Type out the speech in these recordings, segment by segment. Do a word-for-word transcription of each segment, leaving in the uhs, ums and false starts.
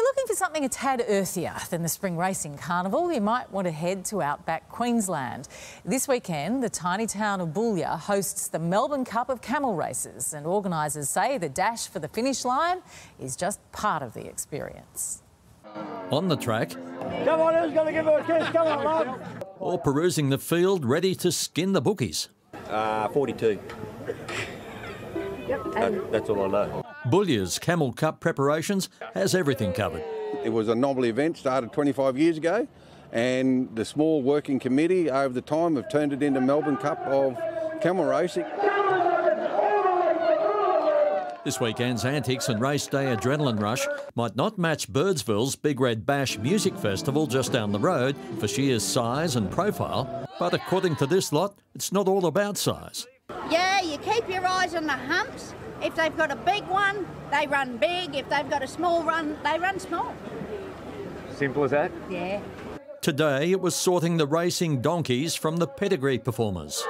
you're looking for something a tad earthier than the Spring Racing Carnival, you might want to head to Outback, Queensland. This weekend, the tiny town of Boulia hosts the Melbourne Cup of Camel Races, and organisers say the dash for the finish line is just part of the experience. On the track, come on, who's going to give her a kiss? Come on, love. Or perusing the field, ready to skin the bookies. Uh, forty-two. Yep. That, that's all I know. Boulia's Camel Cup preparations has everything covered. It was a novel event, started twenty-five years ago, and the small working committee over the time have turned it into Melbourne Cup of Camel Racing. This weekend's antics and race day adrenaline rush might not match Birdsville's Big Red Bash Music Festival just down the road for sheer size and profile, but according to this lot, it's not all about size. Yeah, you keep your eyes on the humps. If they've got a big one, they run big. If they've got a small run, they run small. Simple as that? Yeah. Today it was sorting the racing donkeys from the pedigree performers.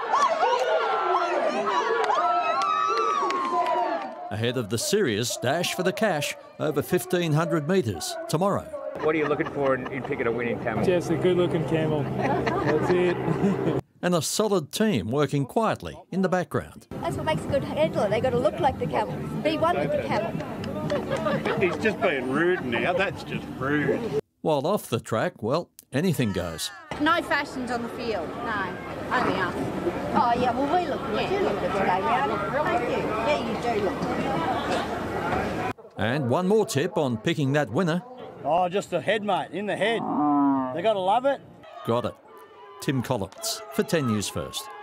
Ahead of the serious dash for the cash over fifteen hundred metres tomorrow. What are you looking for in, in picking a winning camel? Just a good-looking camel. That's it. And a solid team working quietly in the background. That's what makes a good handler. They've got to look like the camel. Be one with the camel. He's just being rude now. That's just rude. While off the track, well, anything goes. No fashions on the field, no. Only us. Oh, yeah, well, we look good. You look good today, Rowdy. Thank you. Yeah, you do look good. And one more tip on picking that winner. Oh, just the head, mate, in the head. They got to love it. Got it. Tim Collins for ten News First.